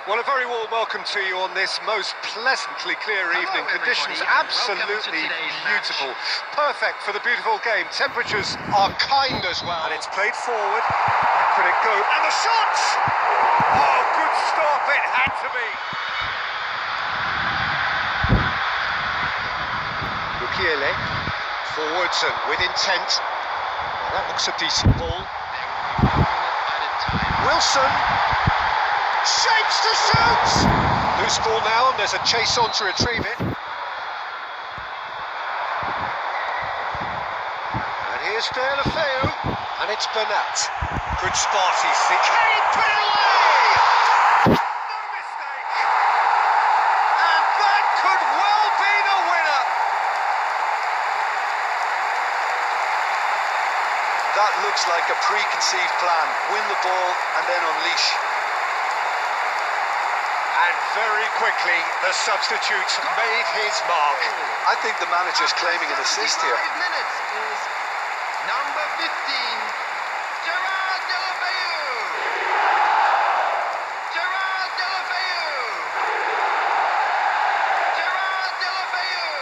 Well, a very warm welcome to you on this most pleasantly clear evening. Conditions absolutely beautiful. Perfect for the beautiful game. Temperatures are kind as well. And it's played forward. Could it go? And the shot! Oh, good stop. It had to be. Quevilly forwards and with intent. Well, that looks a decent ball. Wilson. Shapes to shoot! Loose ball now, and there's a chase on to retrieve it. And here's De La Feu, and it's Bernat. Good spot, he's thick. Can he put it away? No mistake! And that could well be the winner! That looks like a preconceived plan. Win the ball and then unleash. And very quickly, the substitute made his mark. I think the manager's claiming an assist here. 5 minutes is number 15, Gerard De La Feu. Gerard De La Feu. Gerard De La Feu.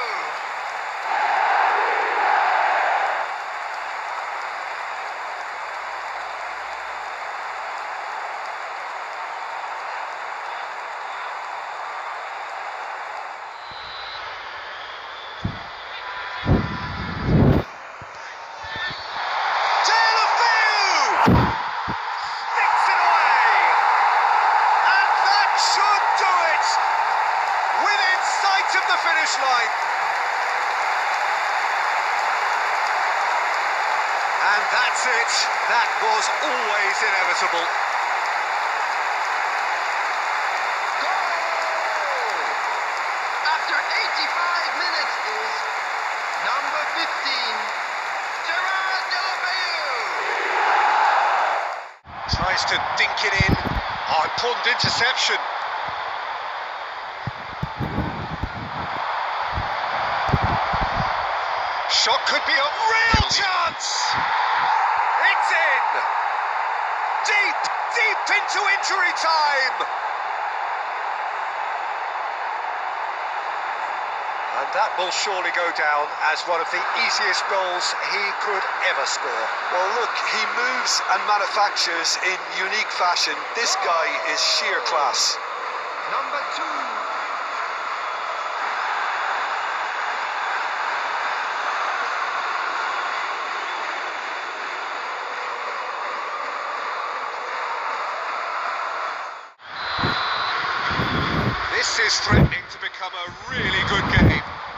Of the finish line. And that's it. That was always inevitable. Goal! After 85 minutes is number 15, Gerard De La Feu. Tries to dink it in. Oh, important interception. Shot could be a real chance! It's in! Deep, deep into injury time! And that will surely go down as one of the easiest goals he could ever score. Well, look, he moves and manufactures in unique fashion. This guy is sheer class. Number 2. This is threatening to become a really good game.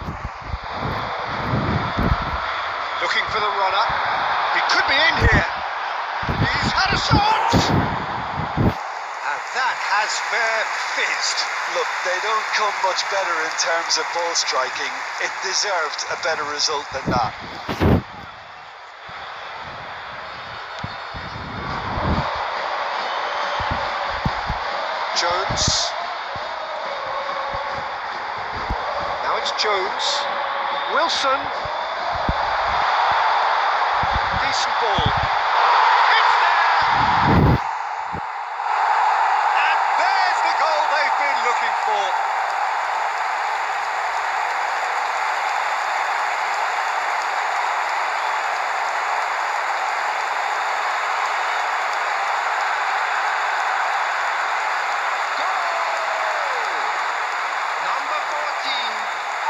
Looking for the runner. He could be in here. He's had a shot! And that has fair fizzed. Look, they don't come much better in terms of ball striking. It deserved a better result than that. Jones. Jones, Wilson, decent ball, it's there, and there's the goal they've been looking for. Number 14.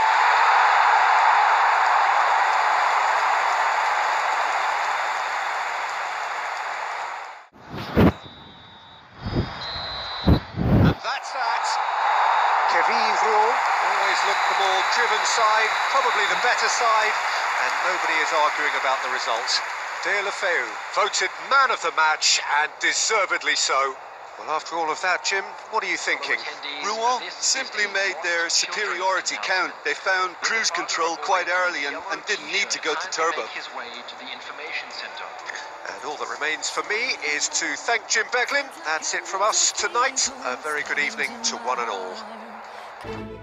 Quevilly Rouen always looked the more driven side, probably the better side, and nobody is arguing about the result. De La Feu voted man of the match, and deservedly so. Well, after all of that, Jim, what are you thinking? Rouen simply made their superiority count. They found cruise control quite early and didn't need to go to turbo. And all that remains for me is to thank Jim Beglin. That's it from us tonight. A very good evening to one and all.